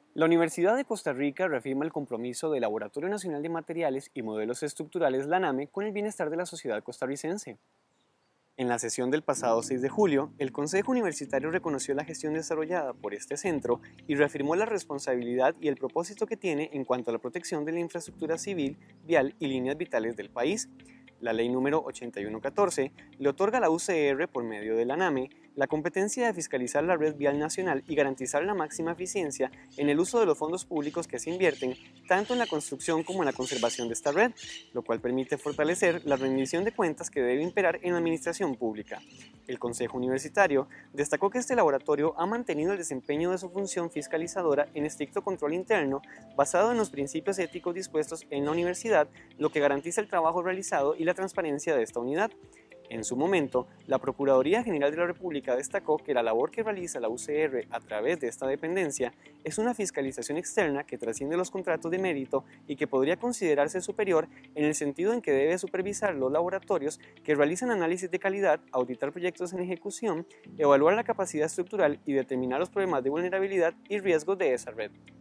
La Universidad de Costa Rica reafirma el compromiso del Laboratorio Nacional de Materiales y Modelos Estructurales LANAME con el bienestar de la sociedad costarricense. En la sesión del pasado 6 de julio, el Consejo Universitario reconoció la gestión desarrollada por este centro y reafirmó la responsabilidad y el propósito que tiene en cuanto a la protección de la infraestructura civil, vial y líneas vitales del país. La Ley número 8114 le otorga a la UCR, por medio de la NAME, la competencia de fiscalizar la red vial nacional y garantizar la máxima eficiencia en el uso de los fondos públicos que se invierten tanto en la construcción como en la conservación de esta red, lo cual permite fortalecer la rendición de cuentas que debe imperar en la administración pública. El Consejo Universitario destacó que este laboratorio ha mantenido el desempeño de su función fiscalizadora en estricto control interno basado en los principios éticos dispuestos en la universidad, lo que garantiza el trabajo realizado y la transparencia de esta unidad. En su momento, la Procuraduría General de la República destacó que la labor que realiza la UCR a través de esta dependencia es una fiscalización externa que trasciende los contratos de mérito y que podría considerarse superior en el sentido en que debe supervisar los laboratorios que realizan análisis de calidad, auditar proyectos en ejecución, evaluar la capacidad estructural y determinar los problemas de vulnerabilidad y riesgos de esa red.